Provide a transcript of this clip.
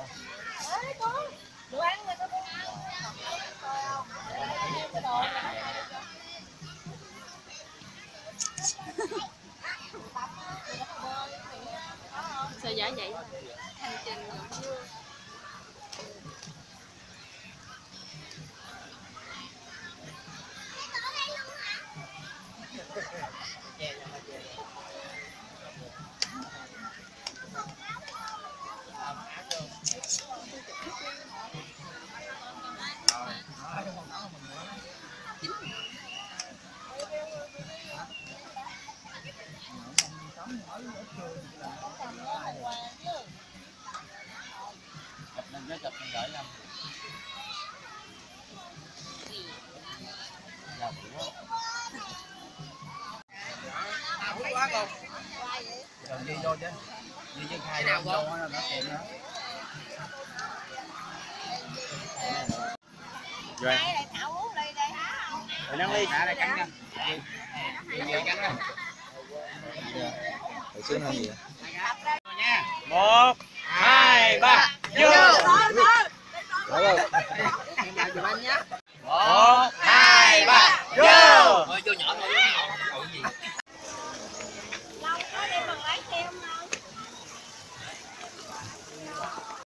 Đồ ăn người ta mua coi không? Cái đồ sao giả vậy? Hành trình chưa? Đi vô chứ. Đi với khai nào vô nó tiện đó. Rồi. Đây Thảo uống ly đây. Rồi nâng ly thả đây cắn nha. Đi cắn nha. Rồi xuống hơn gì nha. 1 2 3 vô. Rồi. Chụp anh nhé.